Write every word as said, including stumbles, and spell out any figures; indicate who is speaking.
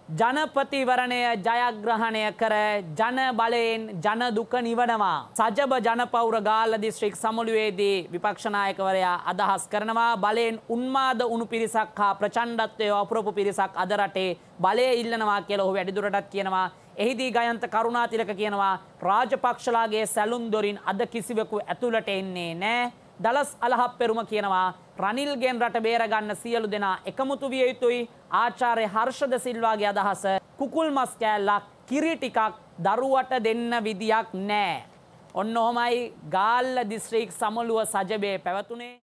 Speaker 1: ජනපතිවරණය ජයග්‍රහණය කර ජන බලයෙන් ජන දුක නිවනවා. සජබ ජනපෞර ගාල්ල දිස්ත්‍රික් සමුළුවේදී විපක්ෂ නායකවරයා අදහස් කරනවා බලයෙන් උන්මාද උණු පිරිසක් හා ප්‍රචණ්ඩත්වය වපුරපු පිරිසක් අද රටේ බලය ඉල්ලනවා කියලා ඔහු වැඩිදුරටත් කියනවා. එහිදී ගයන්ත කරුණාතිලක කියනවා රාජපක්ෂලාගේ සැලුම් දොරින් අද කිසිවෙකු ඇතුළට එන්නේ නැහැ. දලස් අලහප්පෙරුම කියනවා රනිල්ගෙන් රට බේරගන්න සියලු දෙනා එකමුතු විය යුතුයි. ආචාර්ය හර්ෂද සිල්වාගේ අදහස කුකුල් මස් කෑල්ලක් කිරි ටිකක් දරුවට දෙන්න විදියක් නැහැ. ඔන්න ඔහමයි ගාල්ල දිස්ත්‍රික් සමුළුව සජබේ පැවතුනේ.